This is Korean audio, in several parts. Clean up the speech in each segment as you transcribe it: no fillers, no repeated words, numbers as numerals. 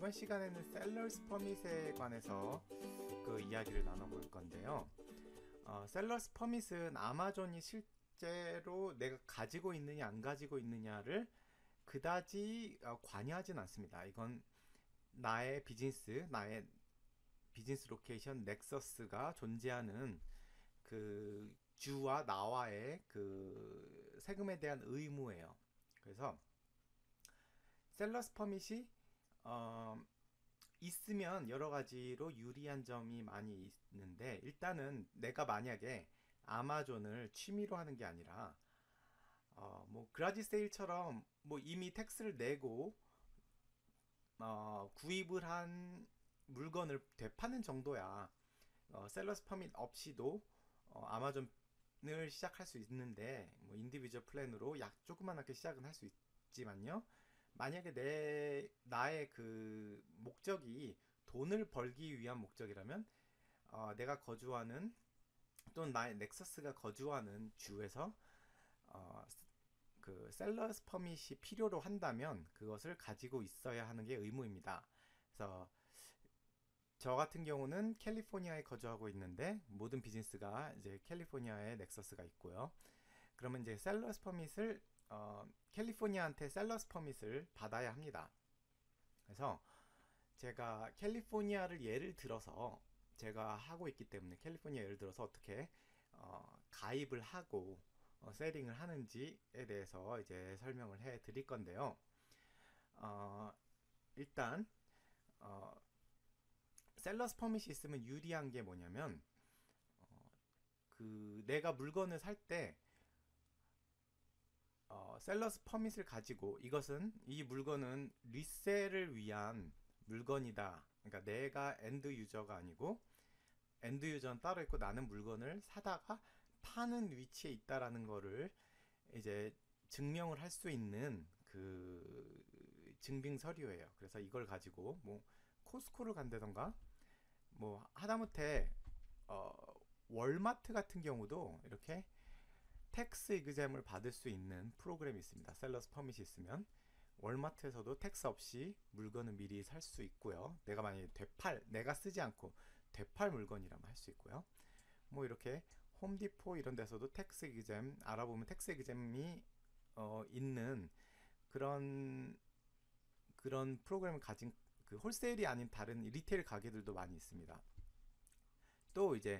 이번 시간에는 셀러스 퍼밋에 관해서 그 이야기를 나눠볼 건데요. 셀러스 퍼밋은 아마존이 실제로 내가 가지고 있느냐 안 가지고 있느냐를 그다지 관여하진 않습니다. 이건 나의 비즈니스 로케이션 넥서스가 존재하는 그 주와 나와의 그 세금에 대한 의무예요. 그래서 셀러스 퍼밋이 어, 있으면 여러 가지로 유리한 점이 많이 있는데, 일단은 내가 만약에 아마존을 취미로 하는 게 아니라 뭐 그라지 세일처럼 뭐 이미 텍스를 내고 구입을 한 물건을 되파는 정도야 셀러스 퍼밋 없이도 아마존을 시작할 수 있는데, 뭐 인디비주얼 플랜으로 약 조그만하게 시작은 할 수 있지만요. 만약에 나의 그 목적이 돈을 벌기 위한 목적이라면 내가 거주하는 또는 나의 넥서스가 거주하는 주에서 어, 그 셀러스 퍼밋이 필요로 한다면 그것을 가지고 있어야 하는 게 의무입니다. 그래서 저 같은 경우는 캘리포니아에 거주하고 있는데, 모든 비즈니스가 이제 캘리포니아에 넥서스가 있고요. 그러면 이제 셀러스 퍼밋을 캘리포니아한테 셀러스 퍼밋을 받아야 합니다. 그래서 제가 캘리포니아를 예를 들어서 제가 하고 있기 때문에 캘리포니아 예를 들어서 어떻게 가입을 하고 세링을 하는지에 대해서 이제 설명을 해 드릴 건데요. 어, 일단 어, 셀러스 퍼밋이 있으면 유리한 게 뭐냐면, 그 내가 물건을 살때 셀러스 퍼밋을 가지고 이 물건은 리셀을 위한 물건이다. 그러니까 내가 엔드 유저가 아니고 엔드 유저는 따로 있고 나는 물건을 사다가 파는 위치에 있다라는 거를 이제 증명을 할 수 있는 그 증빙 서류예요. 그래서 이걸 가지고 뭐 코스코를 간다던가, 뭐 하다못해 어, 월마트 같은 경우도 이렇게 텍스 이그잼을 받을 수 있는 프로그램이 있습니다. 셀러스 퍼밋이 있으면 월마트에서도 텍스 없이 물건을 미리 살 수 있고요. 내가 만약에 내가 쓰지 않고 되팔 물건이라면 할 수 있고요. 뭐 이렇게 홈디포 이런 데서도 텍스 이그잼 알아보면 텍스 이그잼이 있는 그런 프로그램을 가진 그 홀세일이 아닌 다른 리테일 가게들도 많이 있습니다. 또 이제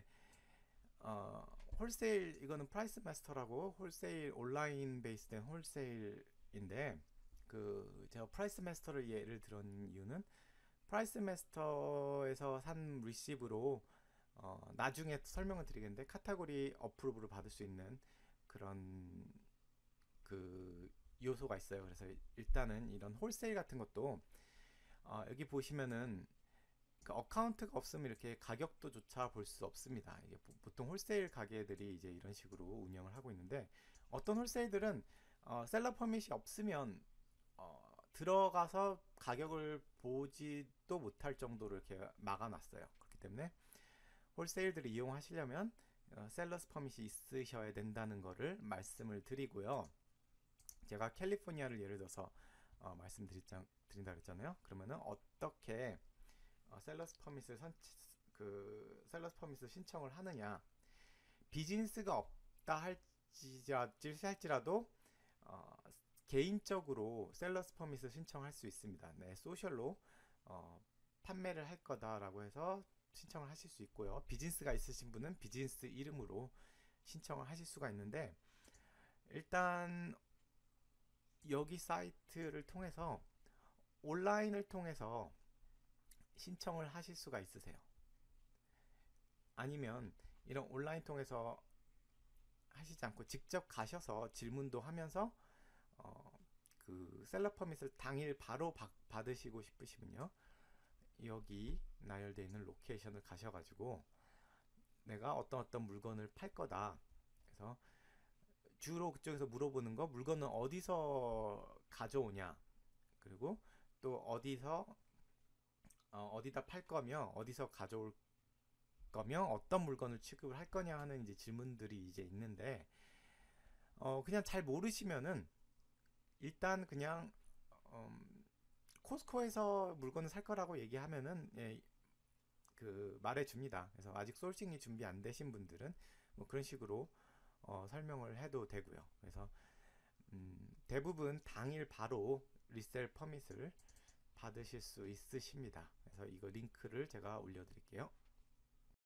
홀세일, 이거는 프라이스 마스터라고 홀세일 온라인 베이스된 홀세일인데, 그 제가 프라이스 마스터를 예를 들은 이유는 프라이스 마스터에서 산 리시브로 나중에 설명을 드리겠는데 카테고리 어프로브를 받을 수 있는 그런 그 요소가 있어요. 그래서 일단은 이런 홀세일 같은 것도 여기 보시면은 그 어카운트가 없으면 이렇게 가격도조차 볼 수 없습니다. 이게 보통 홀세일 가게들이 이제 이런 식으로 운영을 하고 있는데, 어떤 홀세일들은 셀러 퍼밋이 없으면 들어가서 가격을 보지도 못할 정도로 이렇게 막아놨어요. 그렇기 때문에 홀세일들을 이용하시려면 셀러스 퍼밋이 있으셔야 된다는 거를 말씀을 드리고요. 제가 캘리포니아를 예를 들어서 말씀드린다 그랬잖아요. 그러면은 어떻게 셀러스 퍼밋을 셀러스 퍼밋을 신청을 하느냐. 비즈니스가 없다 할지라도 개인적으로 셀러스 퍼밋을 신청할 수 있습니다. 네, 소셜로 판매를 할 거다라고 해서 신청을 하실 수 있고요. 비즈니스가 있으신 분은 비즈니스 이름으로 신청을 하실 수가 있는데, 일단 여기 사이트를 통해서 온라인을 통해서 신청을 하실 수가 있으세요. 아니면 이런 온라인 통해서 하시지 않고 직접 가셔서 질문도 하면서 그 셀러 퍼밋을 당일 바로 받으시고 싶으시면요, 여기 나열되어 있는 로케이션을 가셔가지고 내가 어떤 물건을 팔 거다. 그래서 주로 그쪽에서 물어보는 거, 물건은 어디서 가져오냐, 그리고 또 어디다 팔 거며 어디서 가져올 거며 어떤 물건을 취급을 할 거냐 하는 이제 질문들이 이제 있는데, 그냥 잘 모르시면은 일단 그냥 코스코에서 물건을 살 거라고 얘기하면은 예, 그 말해줍니다. 그래서 아직 소싱이 준비 안 되신 분들은 뭐 그런 식으로 설명을 해도 되고요. 그래서 대부분 당일 바로 리셀 퍼밋을 받으실 수 있으십니다. 그래서 이거 링크를 제가 올려드릴게요.